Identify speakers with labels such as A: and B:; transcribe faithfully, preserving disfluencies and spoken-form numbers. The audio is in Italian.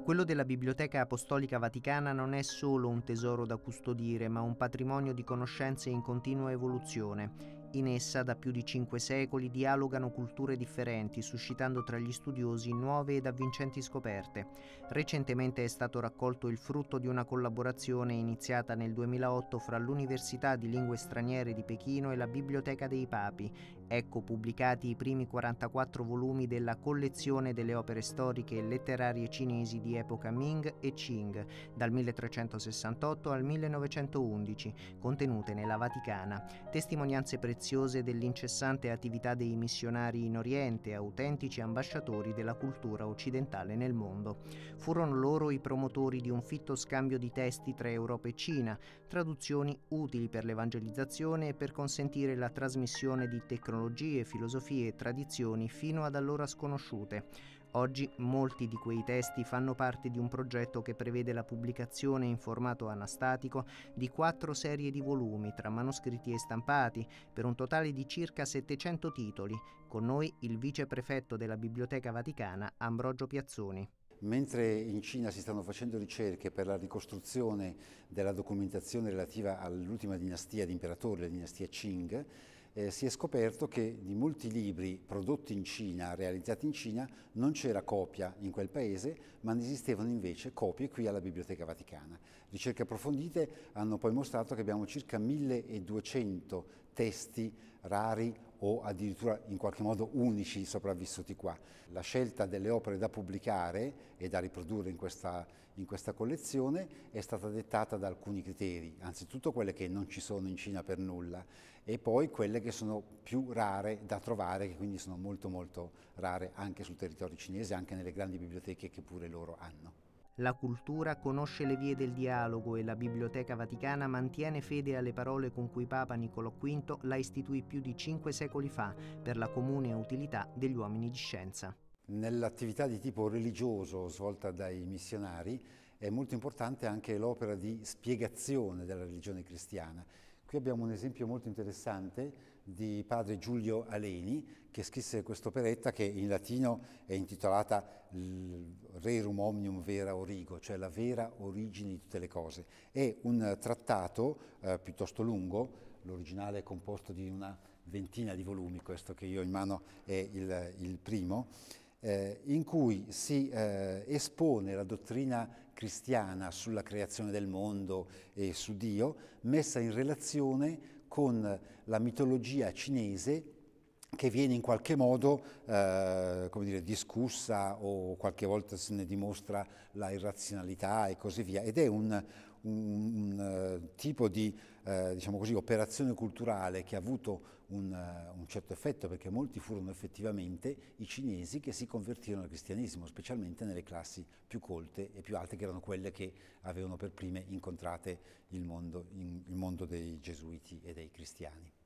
A: Quello della Biblioteca Apostolica Vaticana non è solo un tesoro da custodire, ma un patrimonio di conoscenze in continua evoluzione. In essa, da più di cinque secoli, dialogano culture differenti, suscitando tra gli studiosi nuove ed avvincenti scoperte. Recentemente è stato raccolto il frutto di una collaborazione iniziata nel duemilaotto fra l'Università di Lingue Straniere di Pechino e la Biblioteca dei Papi. Ecco pubblicati i primi quarantaquattro volumi della collezione delle opere storiche e letterarie cinesi di epoca Ming e Qing, dal milletrecentosessantotto al millenovecentoundici, contenute nella Vaticana, testimonianze preziose dell'incessante attività dei missionari in Oriente, autentici ambasciatori della cultura occidentale nel mondo. Furono loro i promotori di un fitto scambio di testi tra Europa e Cina, traduzioni utili per l'evangelizzazione e per consentire la trasmissione di tecnologie, filosofie e tradizioni fino ad allora sconosciute. Oggi molti di quei testi fanno parte di un progetto che prevede la pubblicazione in formato anastatico di quattro serie di volumi tra manoscritti e stampati, per un totale di circa settecento titoli. Con noi il viceprefetto della Biblioteca Vaticana, Ambrogio Piazzoni.
B: Mentre in Cina si stanno facendo ricerche per la ricostruzione della documentazione relativa all'ultima dinastia di imperatori, la dinastia Qing, eh, si è scoperto che di molti libri prodotti in Cina, realizzati in Cina, non c'era copia in quel paese, ma ne esistevano invece copie qui alla Biblioteca Vaticana. Ricerche approfondite hanno poi mostrato che abbiamo circa milleduecento testi rari o addirittura in qualche modo unici sopravvissuti qua. La scelta delle opere da pubblicare e da riprodurre in questa, in questa collezione è stata dettata da alcuni criteri, anzitutto quelle che non ci sono in Cina per nulla e poi quelle che sono più rare da trovare, che quindi sono molto molto rare anche sul territorio cinese, anche nelle grandi biblioteche che pure loro hanno.
A: La cultura conosce le vie del dialogo e la Biblioteca Vaticana mantiene fede alle parole con cui Papa Niccolò quinto la istituì più di cinque secoli fa per la comune utilità degli uomini di scienza.
B: Nell'attività di tipo religioso svolta dai missionari è molto importante anche l'opera di spiegazione della religione cristiana. Qui abbiamo un esempio molto interessante di padre Giulio Aleni, che scrisse quest'operetta che in latino è intitolata Rerum Omnium Vera Origo, cioè la vera origine di tutte le cose. È un trattato eh, piuttosto lungo, l'originale è composto di una ventina di volumi, questo che io ho in mano è il, il primo, Eh, in cui si eh, espone la dottrina cristiana sulla creazione del mondo e su Dio, messa in relazione con la mitologia cinese che viene in qualche modo eh, come dire, discussa o qualche volta se ne dimostra la irrazionalità e così via. Ed è un, un, un uh, tipo di uh, diciamo così, operazione culturale che ha avuto un, uh, un certo effetto, perché molti furono effettivamente i cinesi che si convertirono al cristianesimo, specialmente nelle classi più colte e più alte, che erano quelle che avevano per prime incontrate il mondo, in, il mondo dei gesuiti e dei cristiani.